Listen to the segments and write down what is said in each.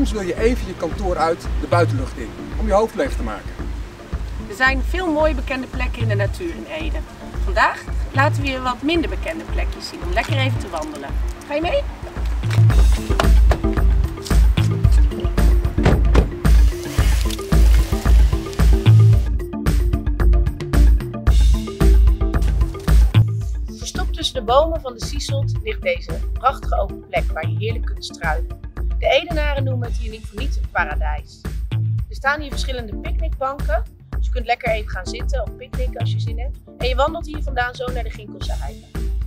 Soms wil je even je kantoor uit de buitenlucht in, om je hoofd leeg te maken. Er zijn veel mooie bekende plekken in de natuur in Ede. Vandaag laten we je wat minder bekende plekjes zien om lekker even te wandelen. Ga je mee? Verstopt tussen de bomen van de Sieselt ligt deze prachtige open plek waar je heerlijk kunt struinen. De Edenaren noemen het hier niet voor niets een paradijs. Er staan hier verschillende picknickbanken, dus je kunt lekker even gaan zitten of picknicken als je zin hebt. En je wandelt hier vandaan zo naar de Ginkelse Heide.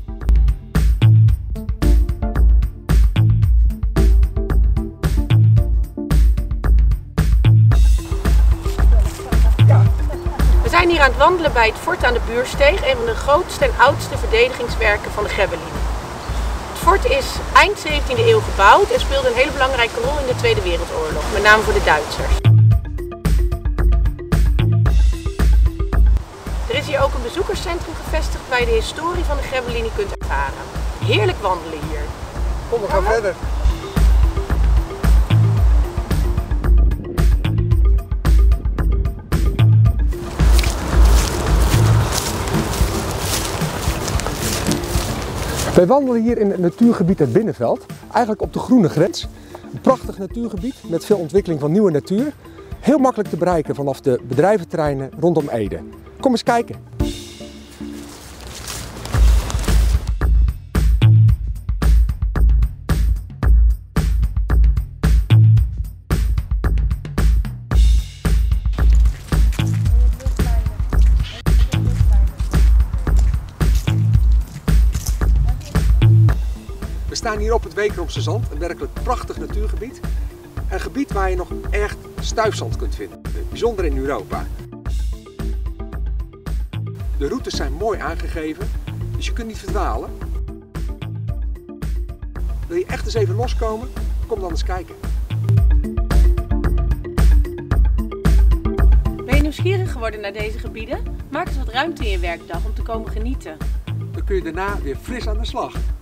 We zijn hier aan het wandelen bij het fort aan de Buursteeg, een van de grootste en oudste verdedigingswerken van de Grebbelinen. Het fort is eind 17e eeuw gebouwd en speelde een hele belangrijke rol in de Tweede Wereldoorlog, met name voor de Duitsers. Er is hier ook een bezoekerscentrum gevestigd waar je de historie van de Grebbelinen kunt ervaren. Heerlijk wandelen hier. Kom, we gaan verder. Wij wandelen hier in het natuurgebied het Binnenveld, eigenlijk op de groene grens. Een prachtig natuurgebied met veel ontwikkeling van nieuwe natuur. Heel makkelijk te bereiken vanaf de bedrijventerreinen rondom Ede. Kom eens kijken. We staan hier op het Wekeromse Zand, een werkelijk prachtig natuurgebied. Een gebied waar je nog echt stuifzand kunt vinden, bijzonder in Europa. De routes zijn mooi aangegeven, dus je kunt niet verdwalen. Wil je echt eens even loskomen? Kom dan eens kijken. Ben je nieuwsgierig geworden naar deze gebieden? Maak eens wat ruimte in je werkdag om te komen genieten. Dan kun je daarna weer fris aan de slag.